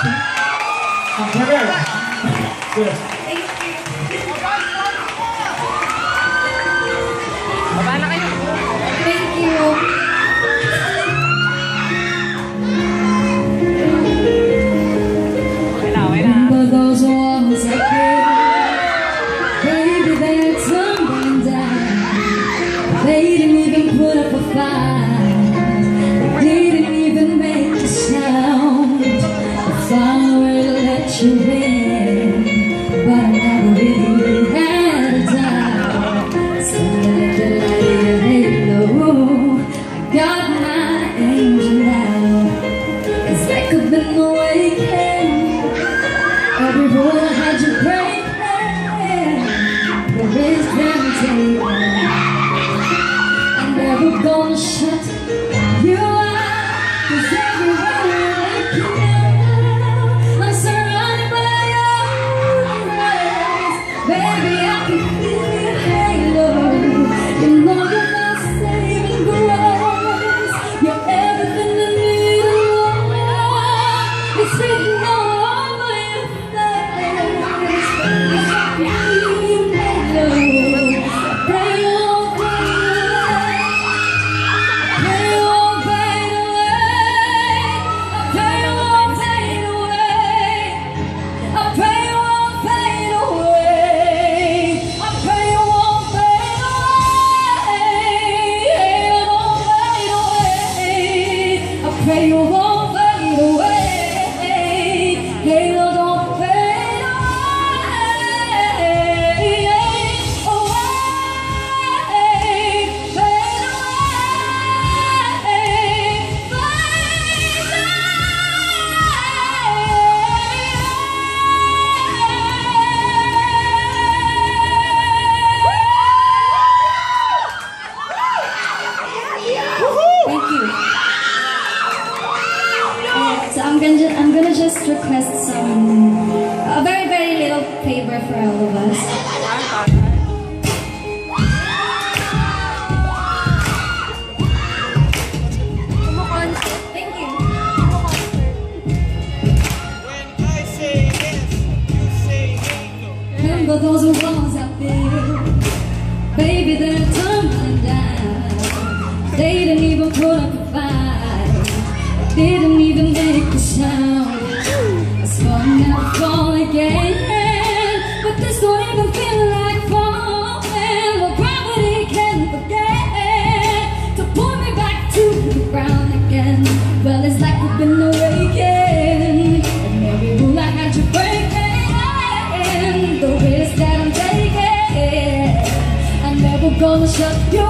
Baba na kayo. Thank you. Remember those walls I built, baby, they're tumbling down. They didn't even put up a fight, they didn't even make a sound. I found a way to let you in, but I never really had a doubt. So let the light halo, I got my angel now, 'cause there could be no awakening. Every rule I had you break, there is temptation. I'm never gonna shut you out, 'cause everywhere I go, I'm surrounded by your rays. Baby, I can feel your halo. You know you're my saving grace. You're everything I need. It's written all over your face. It's a beautiful halo. Pray you won't fade away. Pray you won't fade away. Pray you won't fade away. I pray you won't fade away. I pray you won't fade away. Don't fade away. I pray you won't fade away. Halo, don't fade away. Thank you. So I'm gonna just request a very, very little favor for all of us. Thank you. When I say yes, you say no. Remember those walls I built, baby, they're tumbling down. They didn't even put up a fight, didn't even make a sound. I swore I'd never fall again, but this don't even feel like falling. Well, gravity can't forget to pull me back to the ground again. Well, it's like we've been awakened, and every rule I had you breaking, the risk that I'm taking, I'm never gonna shut you